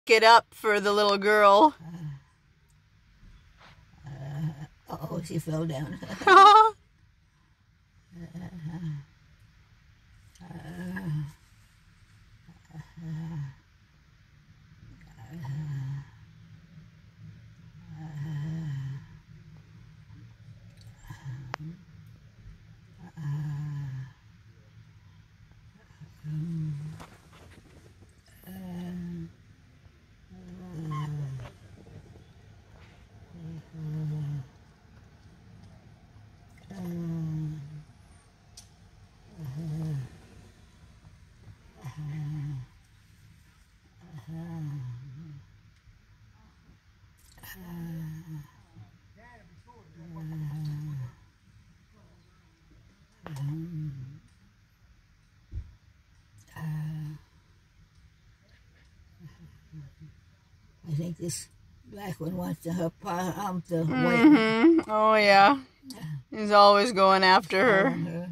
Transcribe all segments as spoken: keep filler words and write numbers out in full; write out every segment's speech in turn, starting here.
Get up for the little girl. Uh, uh, oh, she fell down. I think this black one wants to help um, the white one. Mm-hmm. Oh, yeah. He's always going after her. her.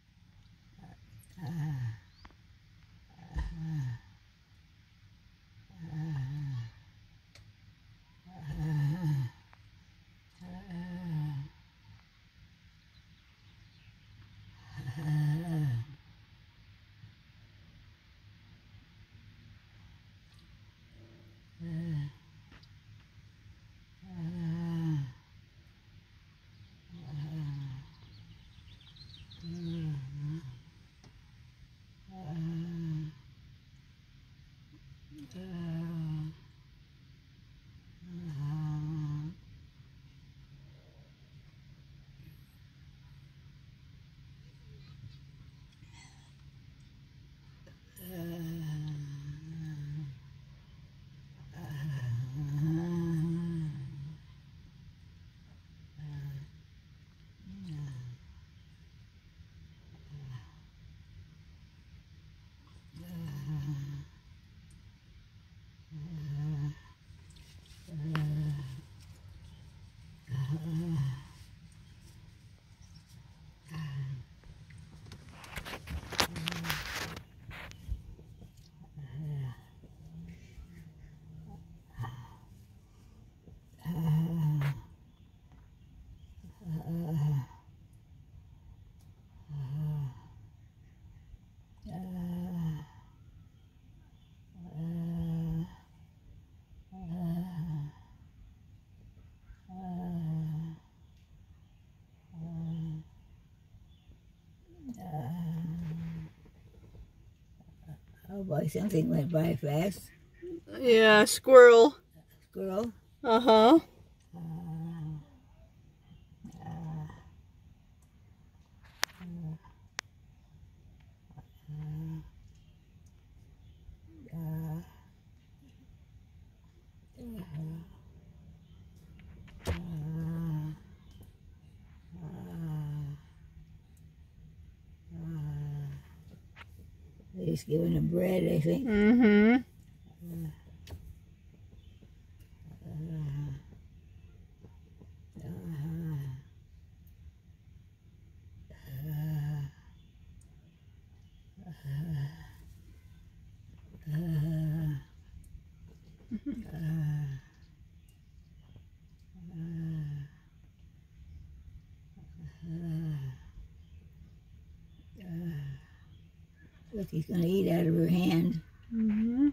Oh boy, something went by fast. Yeah, squirrel. Squirrel. Uh-huh. Uh, He's giving him bread, I think. Mm-hmm. Look, he's going to eat out of her hand. Mm-hmm.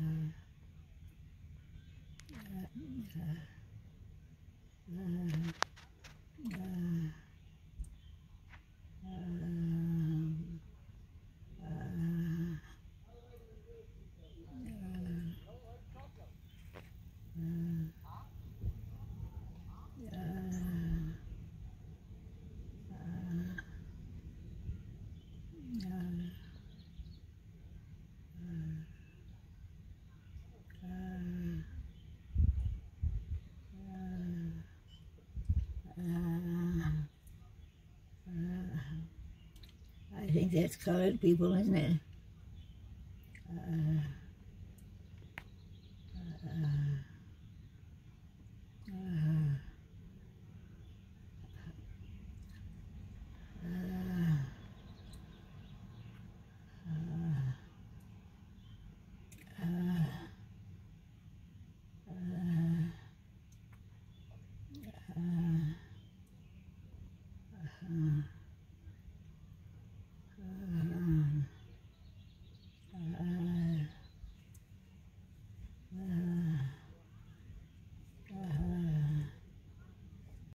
I think that's colored people, isn't it? Uh, Uh,